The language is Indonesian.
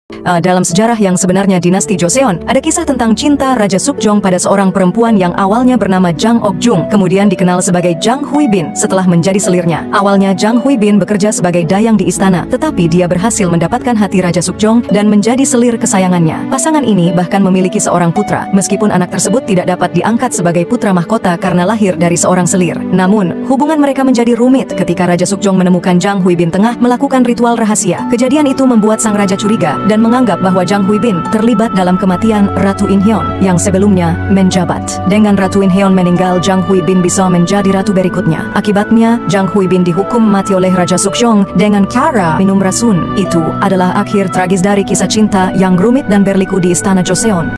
Dalam sejarah yang sebenarnya dinasti Joseon, ada kisah tentang cinta Raja Sukjong pada seorang perempuan yang awalnya bernama Jang Ok-jung, kemudian dikenal sebagai Jang Huibin setelah menjadi selirnya. Awalnya Jang Huibin bekerja sebagai dayang di istana, tetapi dia berhasil mendapatkan hati Raja Sukjong dan menjadi selir kesayangannya. Pasangan ini bahkan memiliki seorang putra, meskipun anak tersebut tidak dapat diangkat sebagai putra mahkota karena lahir dari seorang selir. Namun, hubungan mereka menjadi rumit ketika Raja Sukjong menemukan Jang Huibin tengah melakukan ritual rahasia. Kejadian itu membuat sang raja curiga dan menganggap bahwa Jang Huibin terlibat dalam kematian Ratu In Hyeon yang sebelumnya menjabat. Dengan Ratu In Hyeon meninggal, Jang Huibin bisa menjadi ratu berikutnya. Akibatnya, Jang Huibin dihukum mati oleh Raja Sukjong dengan cara minum racun. Itu adalah akhir tragis dari kisah cinta yang rumit dan berliku di istana Joseon.